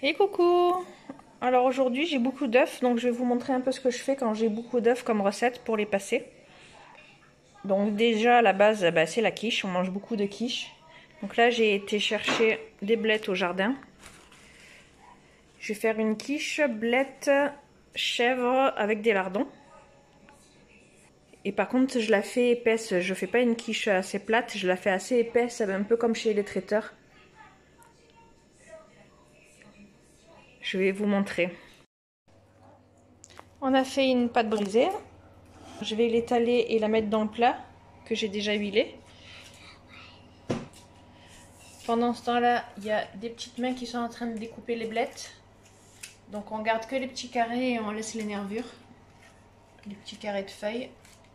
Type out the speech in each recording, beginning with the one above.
Et coucou! Alors aujourd'hui j'ai beaucoup d'œufs, donc je vais vous montrer un peu ce que je fais quand j'ai beaucoup d'œufs comme recette pour les passer. Donc déjà à la base c'est la quiche, on mange beaucoup de quiche. Donc là j'ai été chercher des blettes au jardin. Je vais faire une quiche blette chèvre avec des lardons. Et par contre je la fais épaisse, je fais pas une quiche assez plate, je la fais assez épaisse, un peu comme chez les traiteurs. Je vais vous montrer. On a fait une pâte brisée. Je vais l'étaler et la mettre dans le plat que j'ai déjà huilé. Pendant ce temps-là, il y a des petites mains qui sont en train de découper les blettes. Donc on garde que les petits carrés et on laisse les nervures. Les petits carrés de feuilles.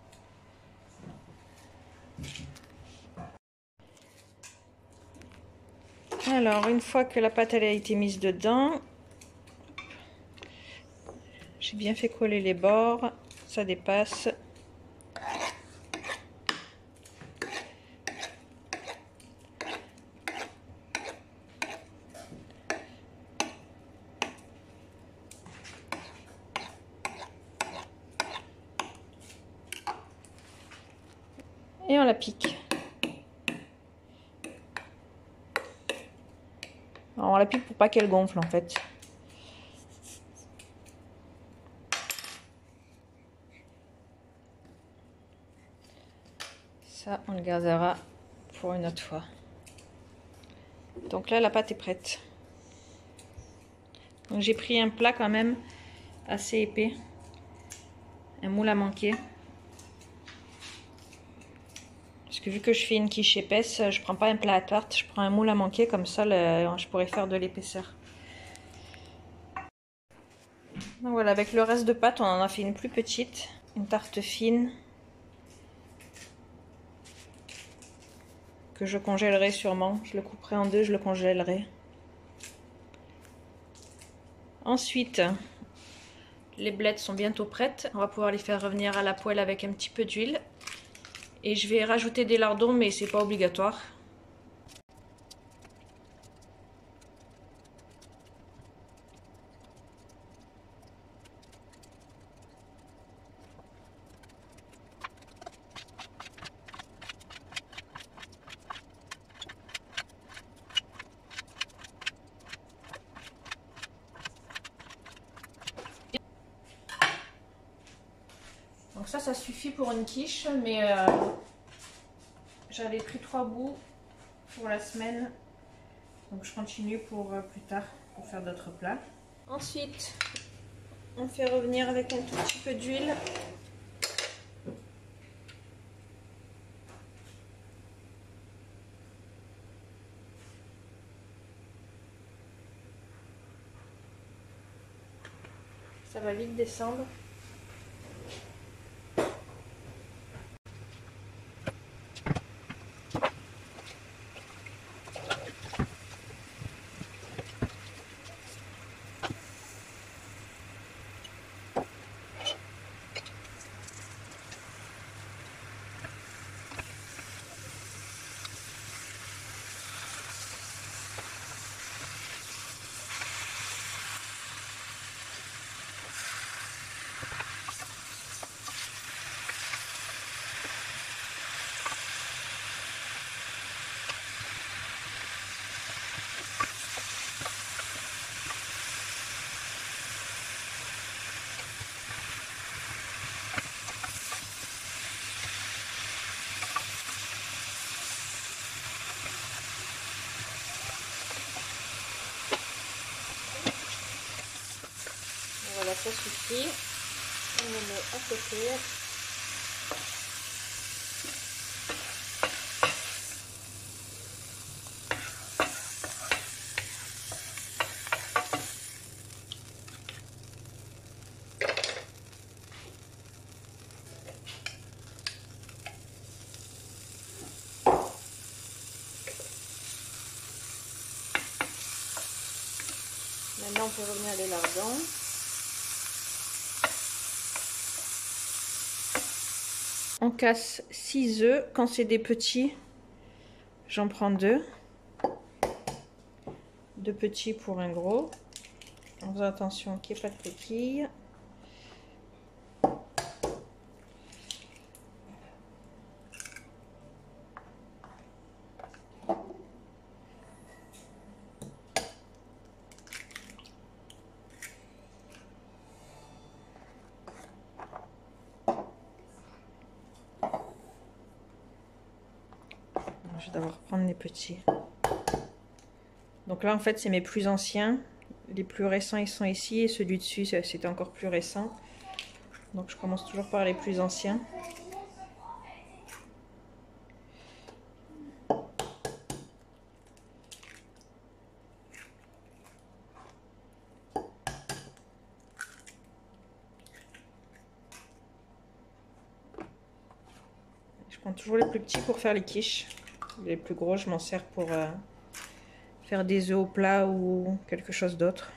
Alors une fois que la pâte elle a été mise dedans, j'ai bien fait coller les bords, ça dépasse. Et on la pique. Alors on la pique pour pas qu'elle gonfle en fait. Ça on le gardera pour une autre fois. Donc là la pâte est prête. Donc j'ai pris un plat quand même assez épais. Un moule à manquer. Parce que vu que je fais une quiche épaisse, je prends pas un plat à tarte, je prends un moule à manquer, comme ça je pourrais faire de l'épaisseur. Donc voilà, avec le reste de pâte, on en a fait une plus petite, une tarte fine, que je congèlerai sûrement. Je le couperai en deux, je le congèlerai. Ensuite, les blettes sont bientôt prêtes. On va pouvoir les faire revenir à la poêle avec un petit peu d'huile. Et je vais rajouter des lardons, mais c'est pas obligatoire. Donc ça suffit pour une quiche, mais j'avais pris 3 bouts pour la semaine. Donc je continue pour plus tard, pour faire d'autres plats. Ensuite, on fait revenir avec un tout petit peu d'huile. Ça va vite descendre. Voilà, ça suffit. On le met à côté. Maintenant, on fait revenir les lardons. On casse 6 œufs. Quand c'est des petits, j'en prends 2. 2 petits pour un gros. En faisant attention qu'il n'y ait pas de coquilles. Je vais d'abord prendre les petits. Donc là en fait c'est mes plus anciens. Les plus récents ils sont ici et ceux du dessus c'était encore plus récent. Donc je commence toujours par les plus anciens. Je prends toujours les plus petits pour faire les quiches. Les plus gros, je m'en sers pour faire des œufs au plat ou quelque chose d'autre.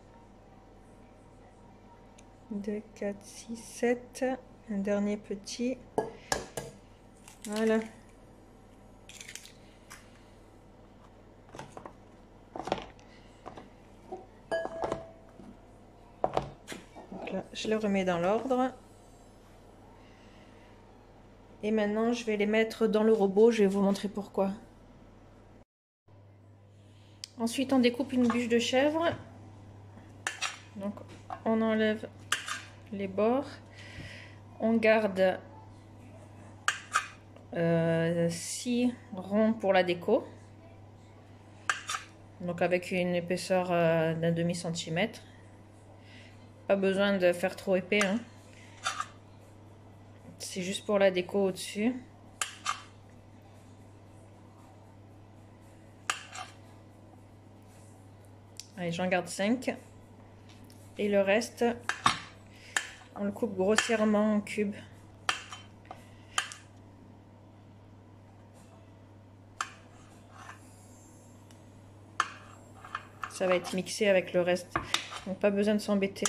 2, 4, 6, 7. Un dernier petit. Voilà. Donc là, je le remets dans l'ordre. Et maintenant, je vais les mettre dans le robot. Je vais vous montrer pourquoi. Ensuite, on découpe une bûche de chèvre. Donc, on enlève les bords. On garde 6 ronds pour la déco. Donc, avec une épaisseur d'un demi-centimètre. Pas besoin de faire trop épais, hein. C'est juste pour la déco au-dessus. Allez, j'en garde 5. Et le reste, on le coupe grossièrement en cubes. Ça va être mixé avec le reste. Donc pas besoin de s'embêter.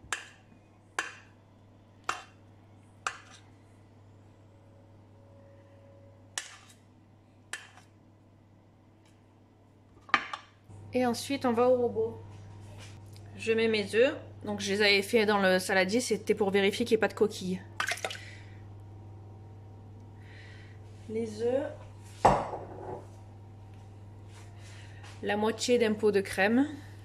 Et ensuite, on va au robot. Je mets mes œufs. Donc, je les avais fait dans le saladier. C'était pour vérifier qu'il n'y ait pas de coquilles. Les œufs. La moitié d'un pot de crème.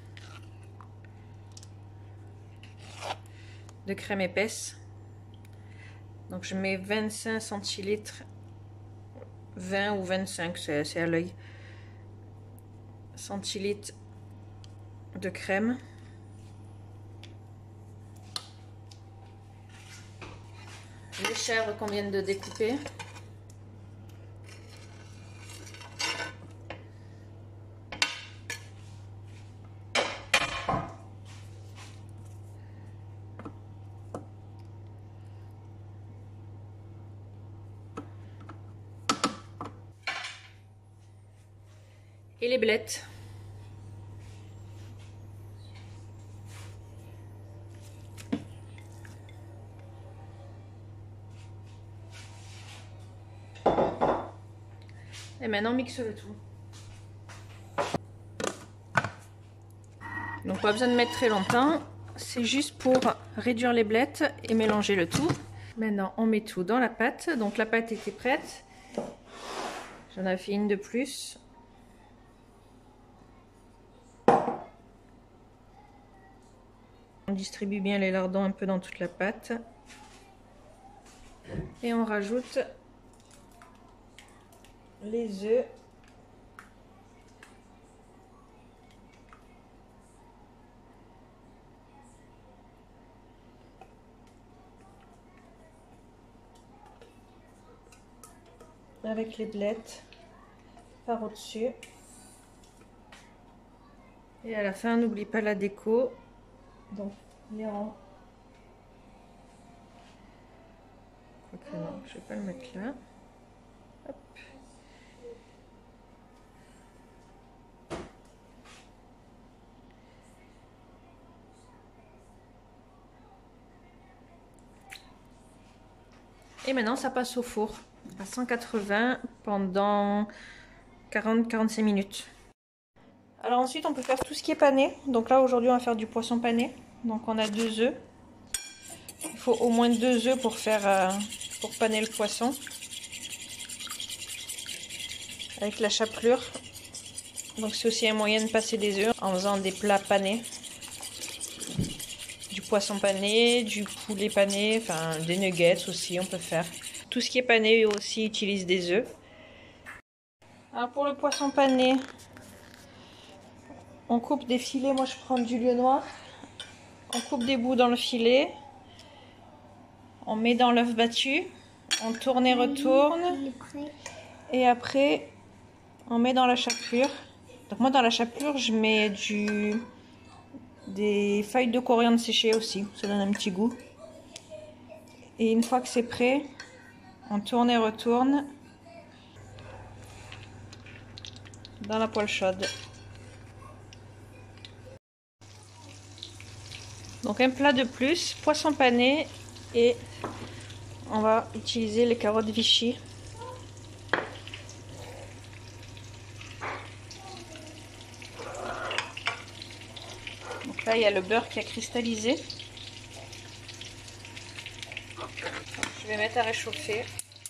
De crème épaisse. Donc, je mets 25 centilitres. 20 ou 25, c'est à l'œil. Centilitres de crème. Les chèvres qu'on vient de découper. Et les blettes. Et maintenant on mixe le tout. Donc pas besoin de mettre très longtemps. C'est juste pour réduire les blettes et mélanger le tout. Maintenant on met tout dans la pâte. Donc la pâte était prête. J'en ai fait une de plus. On distribue bien les lardons un peu dans toute la pâte. Et on rajoute les œufs. Avec les blettes par au-dessus. Et à la fin, n'oublie pas la déco. Donc, les ronds. Quoique non, je vais pas le mettre là. Hop. Et maintenant, ça passe au four à 180 pendant 40-45 minutes. Alors Alors ensuite on peut faire tout ce qui est pané. Donc là aujourd'hui on va faire du poisson pané. Donc on a 2 œufs. Il faut au moins 2 œufs pour paner le poisson. Avec la chapelure. Donc c'est aussi un moyen de passer des œufs en faisant des plats panés. Du poisson pané, du poulet pané, enfin des nuggets aussi on peut faire. Tout ce qui est pané aussi utilise des œufs. Alors pour le poisson pané, on coupe des filets. Moi je prends du lieu noir. On coupe des bouts dans le filet. On met dans l'œuf battu. On tourne et retourne. Et après, on met dans la chapelure. Donc moi dans la chapelure, je mets des feuilles de coriandre séchées aussi. Ça donne un petit goût. Et une fois que c'est prêt, on tourne et retourne dans la poêle chaude. Donc un plat de plus, poisson pané, et on va utiliser les carottes Vichy. Donc là il y a le beurre qui a cristallisé. Je vais mettre à réchauffer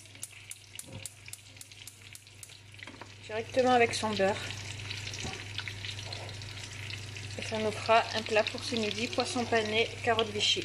directement avec son beurre. Et ça nous fera un plat pour ce midi, poisson pané, carottes Vichy.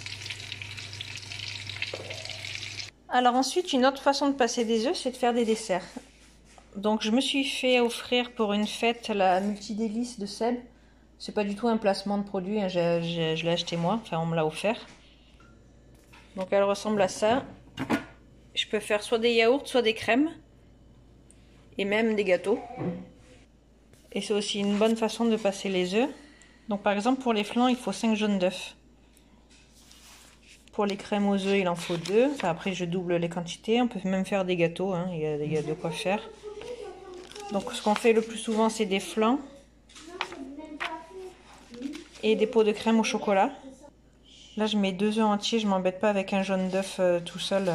Alors ensuite, une autre façon de passer des œufs, c'est de faire des desserts. Donc je me suis fait offrir pour une fête la multi-délice de Seb. C'est pas du tout un placement de produit, hein, je l'ai acheté moi, enfin on me l'a offert. Donc elle ressemble à ça. Je peux faire soit des yaourts, soit des crèmes. Et même des gâteaux. Et c'est aussi une bonne façon de passer les œufs. Donc par exemple pour les flancs il faut 5 jaunes d'œufs. Pour les crèmes aux œufs il en faut 2. Enfin, après je double les quantités. On peut même faire des gâteaux, hein. Il y a de quoi faire. Donc ce qu'on fait le plus souvent c'est des flancs. Et des pots de crème au chocolat. Là je mets 2 œufs entiers, je m'embête pas avec un jaune d'œuf tout seul.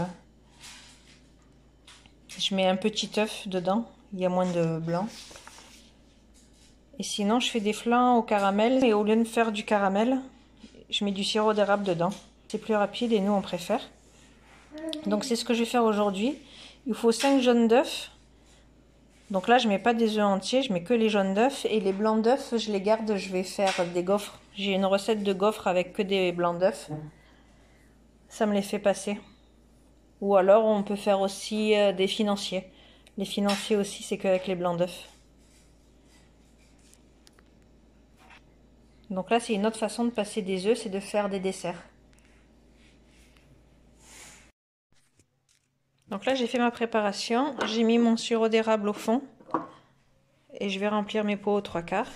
Je mets un petit œuf dedans, il y a moins de blanc. Et sinon je fais des flancs au caramel, et au lieu de faire du caramel, je mets du sirop d'érable dedans. C'est plus rapide et nous on préfère. Donc c'est ce que je vais faire aujourd'hui. Il faut 5 jaunes d'œufs. Donc là je mets pas des œufs entiers, je mets que les jaunes d'œufs. Et les blancs d'œufs je les garde, je vais faire des gaufres. J'ai une recette de gaufres avec que des blancs d'œufs. Ça me les fait passer. Ou alors on peut faire aussi des financiers. Les financiers aussi c'est qu'avec les blancs d'œufs. Donc là c'est une autre façon de passer des œufs, c'est de faire des desserts. Donc là j'ai fait ma préparation, j'ai mis mon sirop d'érable au fond. Et je vais remplir mes pots aux 3/4.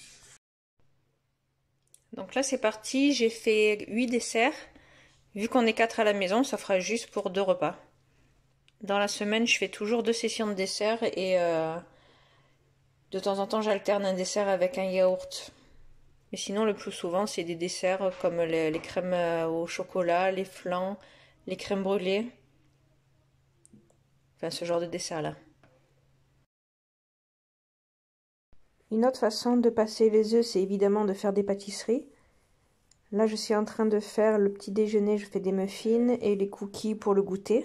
Donc là c'est parti, j'ai fait 8 desserts. Vu qu'on est 4 à la maison, ça fera juste pour 2 repas. Dans la semaine, je fais toujours 2 sessions de dessert et de temps en temps, j'alterne un dessert avec un yaourt. Mais sinon, le plus souvent, c'est des desserts comme les crèmes au chocolat, les flancs, les crèmes brûlées. Enfin, ce genre de dessert-là. Une autre façon de passer les œufs, c'est évidemment de faire des pâtisseries. Là, je suis en train de faire le petit déjeuner, je fais des muffins et les cookies pour le goûter.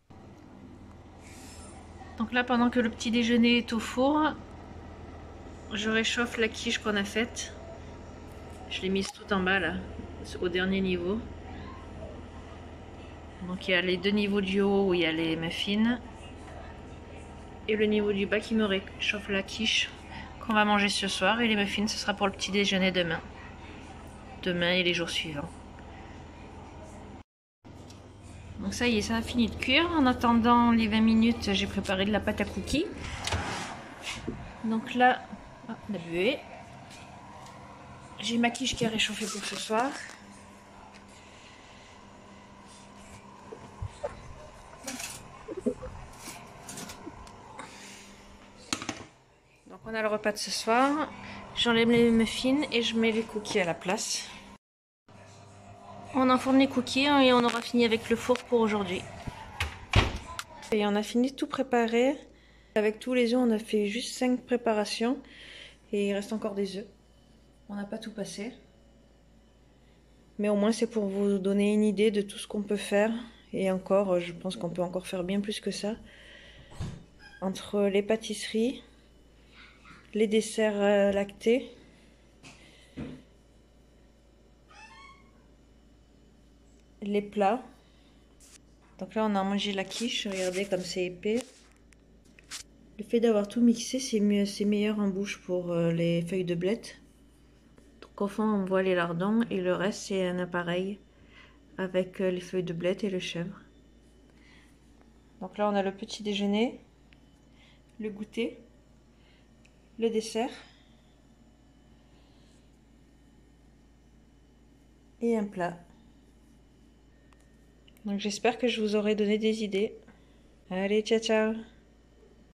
Donc là, pendant que le petit déjeuner est au four, je réchauffe la quiche qu'on a faite. Je l'ai mise tout en bas là, au dernier niveau. Donc il y a les 2 niveaux du haut où il y a les muffins. Et le niveau du bas qui me réchauffe la quiche qu'on va manger ce soir. Et les muffins, ce sera pour le petit déjeuner demain. Demain et les jours suivants. Donc ça y est, ça a fini de cuire. En attendant les 20 minutes, j'ai préparé de la pâte à cookies. Donc là, la buée. J'ai ma quiche qui a réchauffé pour ce soir. Donc on a le repas de ce soir. J'enlève les muffins et je mets les cookies à la place. On enfourne les cookies et on aura fini avec le four pour aujourd'hui. Et on a fini de tout préparer. Avec tous les œufs, on a fait juste 5 préparations. Et il reste encore des œufs. On n'a pas tout passé. Mais au moins c'est pour vous donner une idée de tout ce qu'on peut faire. Et encore, je pense qu'on peut encore faire bien plus que ça. Entre les pâtisseries, les desserts lactés, les plats. Donc là on a mangé la quiche, regardez comme c'est épais. Le fait d'avoir tout mixé, c'est mieux, c'est meilleur en bouche pour les feuilles de blettes. Donc au fond on voit les lardons et le reste c'est un appareil avec les feuilles de blettes et le chèvre. Donc là on a le petit déjeuner, le goûter, le dessert et un plat. Donc j'espère que je vous aurai donné des idées. Allez, ciao ciao!